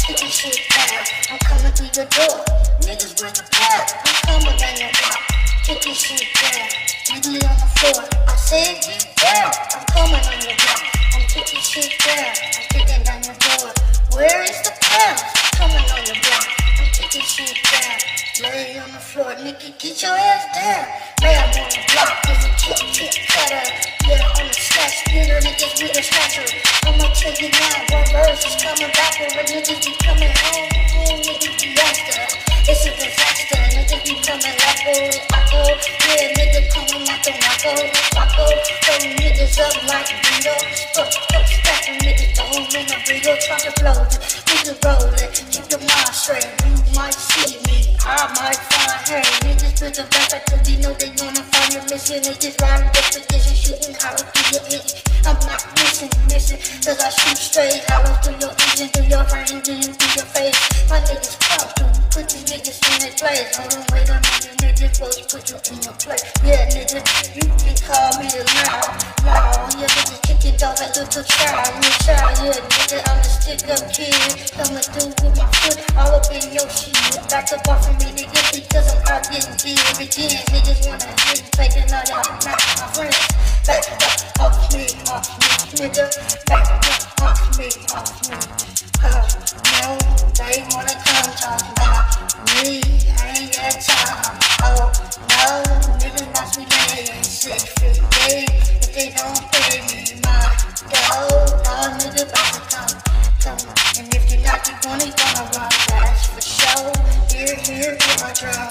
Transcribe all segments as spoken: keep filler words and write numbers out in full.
kicking shit down. I'm coming through your door, niggas bring the power. I'm coming down your block, kicking shit down. Niggas on the floor, I said get down. I'm coming on your block, I'm kicking shit down. I'm kicking down your door. Where is the pound? Coming on your block, I'm kicking shit down. Lay on the floor, nigga, get your ass down. Lay up on the block, there's a kick, kick, cutter. Yeah, on the slash, splitter, niggas with a snatcher. I'ma tell you now, one verse is coming back over. Niggas be coming home, home, niggas be after. It's a disaster, niggas be coming like old Wacko. Yeah, niggas coming like the Wacko, Wacko. Throwing niggas up like windows. Fuck, fuck, stacking niggas, don't win a video, trying to blow it. Niggas rollin', keep your mind straight. You might see me, I might find her. Niggas put the back up cause they know they gonna find your mission. They just riding the position, shooting hollow through your engine. I'm not missing, missing, cause I shoot straight. Hollow through your engine, through your brain, then through your face. My niggas come through, put these niggas in their place. Hold on, wait a minute, niggas, folks put you in your place. Yeah, nigga, you can call me the law, law. Yeah, niggas kicking dog like little child, you child. Yeah, nigga, I'm the stick up kid, coming through with my foot all up in your shit. Back up off of me, nigga, because I'm out getting big again. Niggas wanna hit, taking all y'all, not my friends. Back up off me, off me, nigga. Back up off me, off me. Uh, no, they wanna come talk about me. I ain't got time. Oh, no, niggas watch me laying six feet deep. If they don't pay me my dough, all niggas about to come, come. And if you're not, you're gonna, gonna run fast for sure. Here, here, here, my drum.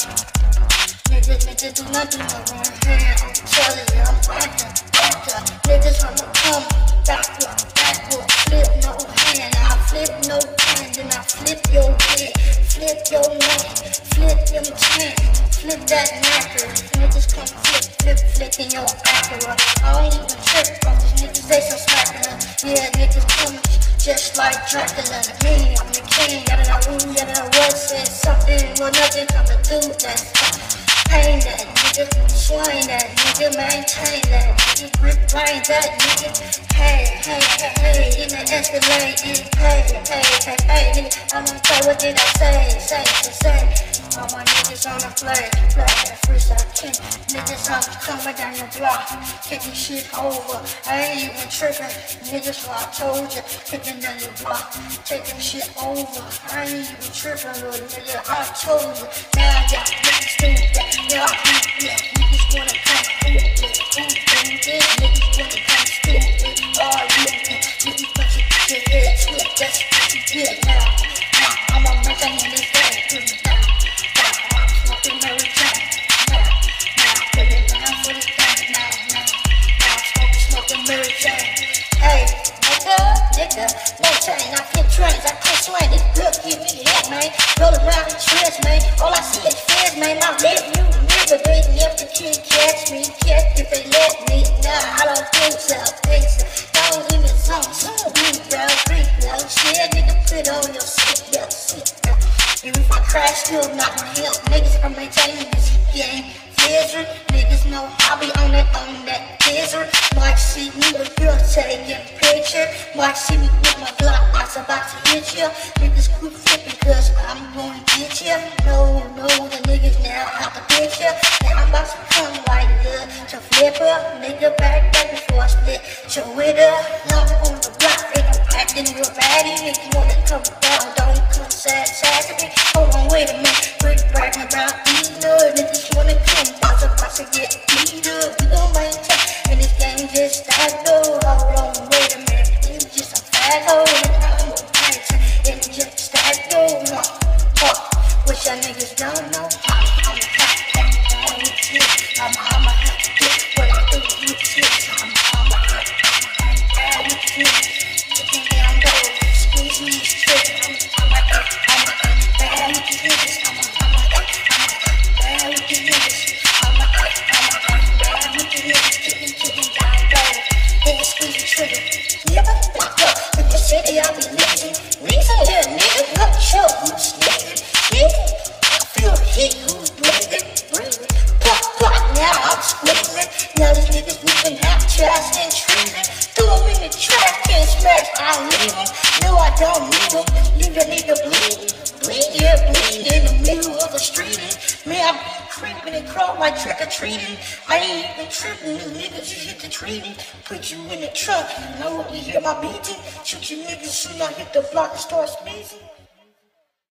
Niggas, niggas do not do no wrong hand. I'm telling you, I'm backing, backing. Niggas, I'ma come backward, backward. Flip no hand, I flip no hand. Then I flip your head, flip your neck, flip them chins, flip that knacker. Niggas come flip, flip, flip in your Acura. I don't even trip from these niggas, they so smacking. Yeah, niggas coming just like Dracula. Me, I'm the king, yada da woo, yada da what, said something, well nothing coming through that. Pain that nigga, swing that nigga, maintain that nigga, grip brain that nigga. Hey, hey, hey, hey, in the Escalade, hey, hey, hey, hey, hey, nigga, I'm gonna play, what did I say, say, say, say. All my niggas on the play, play that freestyle king. Niggas, I'm coming down your block, kicking shit over. I ain't even tripping, niggas, so I told you, kicking down your block, taking shit over. I ain't even tripping, little nigga, I told you. Now y'all niggas do that. Yeah, yeah, niggas wanna come stupid, stupid, niggas wanna come stupid, all looking, niggas want you to get your head split, that's what you get now, now, I'm a man in this game, put it down, down, I'm smoking Mary Jane, now, now, put it down for the thing, now, now, now, I'm smoking, smoking Mary Jane, hey, nigga, nigga, no chain, I flip trains, I can't swing, this girl give me head, man, roll around in trees, man, all I see is fears, man, my leg, you. But they never can catch me, catch if they let me. Nah, I don't think so, think so. Don't even song, song, me, bro, break, no shit, nigga, put on your seatbelt, seatbelt. And if I crash, still not gonna help. Niggas, I'm maintaining this game. Desert, niggas know I be on that, on that desert. Might see me with girl taking picture. Might see me with my Glock, I was about to hit ya. Niggas quit flipping cause I'm gonna get ya. No, no, the niggas now out the picture. Now I'm about to come like the to flip up. Nigga back, back before I split. Show it up, now I'm on the block. Nigga acting real baddie. Niggas wanna come down, don't come sad, sad to me. Hold on, wait a minute. Quick bragging about these nerds. Niggas wanna come. Bounce up, bounce to get beat up. We gon' maintain. And this game just that low. Hold on, wait a minute. You just a fat hoe. And I'm a maintain. And just that low. No, fuck. What y'all niggas don't know. I'm a hot, hot, hot with you. I'm a, I'm a hot, hot, what I do with you. I'm a, I'm a hot, hot, hot with you. Looking down low. Squeeze me straight. I'm a, I'm a, I'm a, bad with you. I'm a, I'm a, I'm a, bad with you. City, I be living. Reason here, nigga, what show you sneaking? Nigga, I feel hit, who's breathing, breathing. Pop, pop, now I'm squeezing. Now these niggas moving out, trash and treason. Throw them in the trash, can't smash, I leave him. No, I don't need him. Leave a nigga bleeding. Bleed, yeah, bleed in the middle of the street. Man, I be creeping and crawl like trick-or-treating. I ain't even tripping, you niggas just hit the treating. Put you in the truck, you know, you hear my beating. Shoot you niggas soon I hit the block and start sneezing.